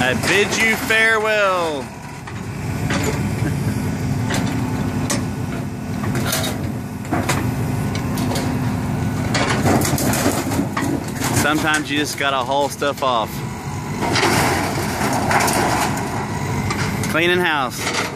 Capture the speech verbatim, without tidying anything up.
I bid you farewell. Sometimes you just gotta haul stuff off. Cleaning house.